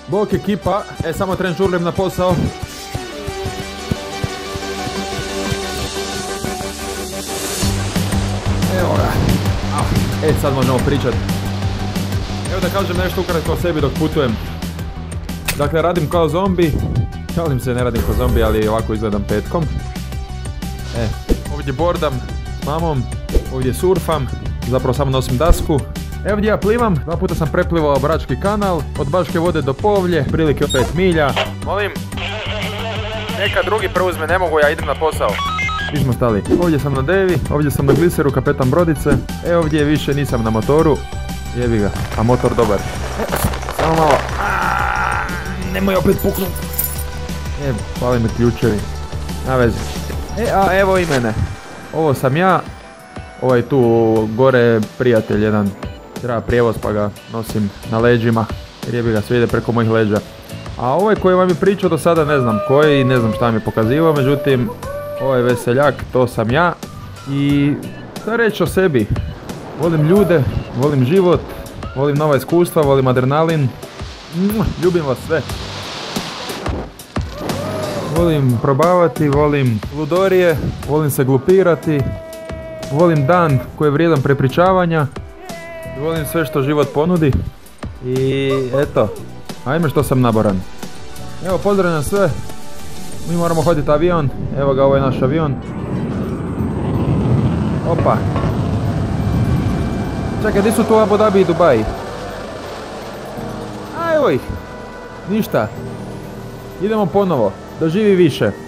Bok ekipa, samo tren žurlim na posao. Evo ga. Sad možemo pričat. Evo da kažem nešto ukratko o sebi dok putujem. Dakle, radim kao zombi. Šalim se, ne radim kao zombi, ali ovako izgledam petkom. Ovdje bordam s mamom, ovdje surfam, zapravo samo nosim dasku. Evo gdje ja plivam, 2 puta sam preplivao Brački kanal, od Baške Vode do Povlje, prilike 5 milja. Molim, neka drugi preuzme, ne mogu, ja idem na posao. Gdje smo stali? Ovdje sam na Devi, ovdje sam na gliseru, kapetan brodice. Ovdje više nisam na motoru, jebi ga, a motor dobar. Samo malo, nemoj opet puknut. Hvali me ključevi, na vezi. A evo i mene, ovo sam ja, ovaj tu gore prijatelj jedan. Treba prijevoz pa ga nosim na leđima, jer jebi ga, sve ide preko mojih leđa. A ovaj koji vam je pričao do sada ne znam koji i ne znam šta mi je pokazivao, međutim ovaj veseljak, to sam ja. I šta reći o sebi, volim ljude, volim život, volim nova iskustva, volim adrenalin, ljubim vas sve. Volim probavati, volim ludorije, volim se glupirati, volim dan koji je vrijedan prepričavanja. Volim sve što život ponudi. I eto, ajme što sam naboran. Evo, pozdravljam sve. Mi moramo hoditi avion. Evo ga, ovo je naš avion. Opa. Čekaj, gdje su tu Abu Dhabi i Dubai? A evo ih. Ništa. Idemo ponovo. Doživi više.